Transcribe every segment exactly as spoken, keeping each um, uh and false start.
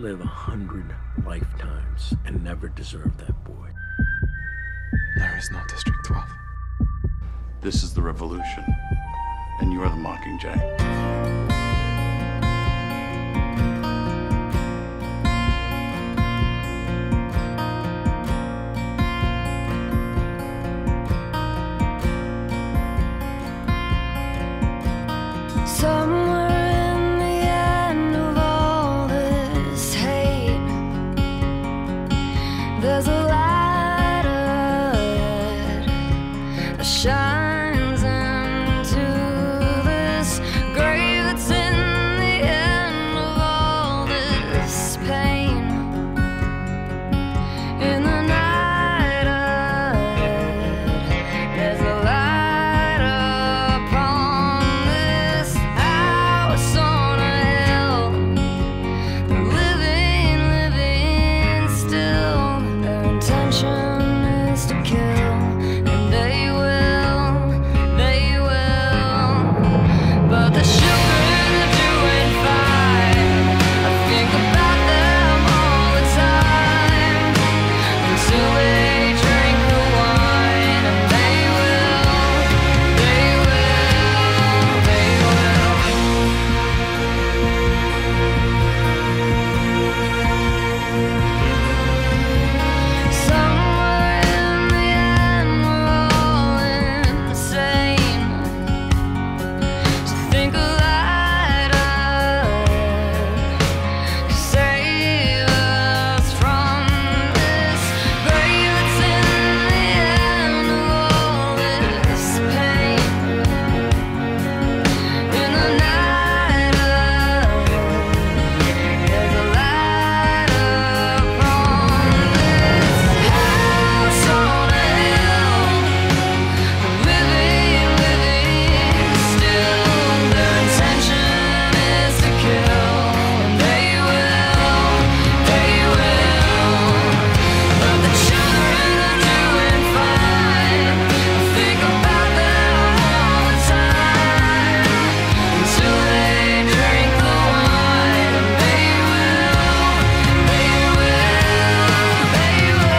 live a hundred lifetimes and never deserve that boy. There is no District twelve. This is the revolution, and you are the Mockingjay. Somewhere in the end of all this hate, there's a light ahead that shines into this grave that's in the end of all this pain. In the night ahead, there's a light upon this house on a hill. The living, living still. Their intention is to kill, and they will, they will. But the children are doing fine. I think about them all the time, until they drink the wine, and they will, they will, they will. Somewhere in the end we're all insane, to think a light ahead could save us from this grave that's in the end of all this pain. In the night ahead, there's a light upon this house on a hill. Living, living still. Their intention is to kill, and they will, they will. But the children are doing fine. I think about them all the time, until they drink the wine, and they will, they will, they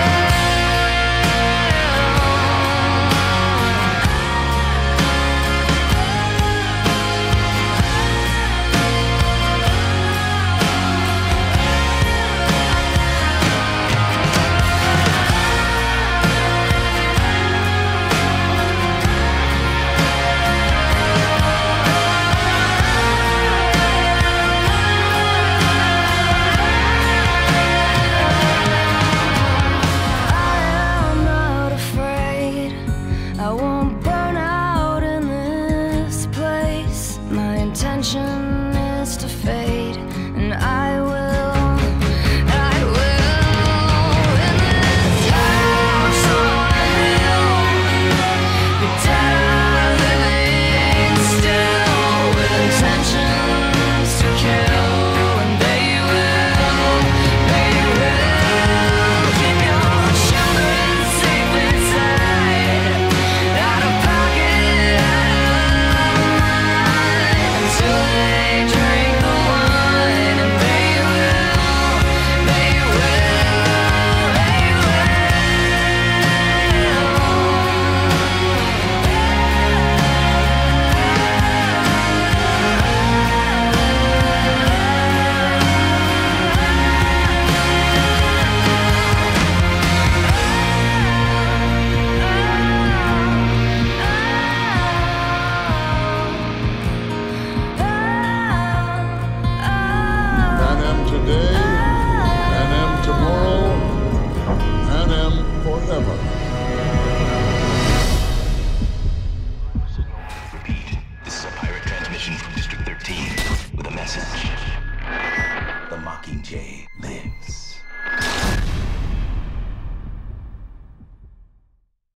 I'm not afraid. I won't burn out in this place. My intention is to fade, and I will, I will. In this house on a hill, the dead are living still, with intentions to kill, and they will, they will. Keep your children safe inside, out of pocket, out of mind, until they drink the wine, and they will, they will, they I am today